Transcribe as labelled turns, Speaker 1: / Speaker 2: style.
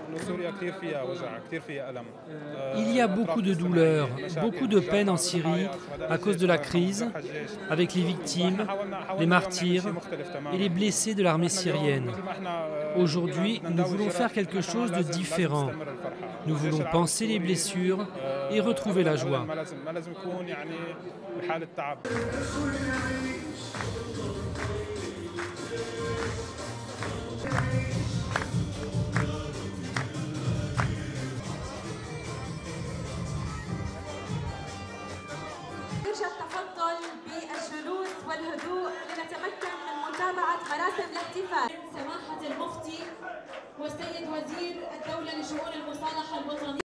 Speaker 1: Il y a beaucoup de douleurs, beaucoup de peine en Syrie à cause de la crise, avec les victimes, les martyrs et les blessés de l'armée syrienne. Aujourd'hui, nous voulons faire quelque chose de différent. Nous voulons panser les blessures et retrouver la joie.
Speaker 2: تفضل بالجلوس والهدوء لنتمكن من متابعة مراسم الاحتفال. سماحة المفتي والسيد وزير الدولة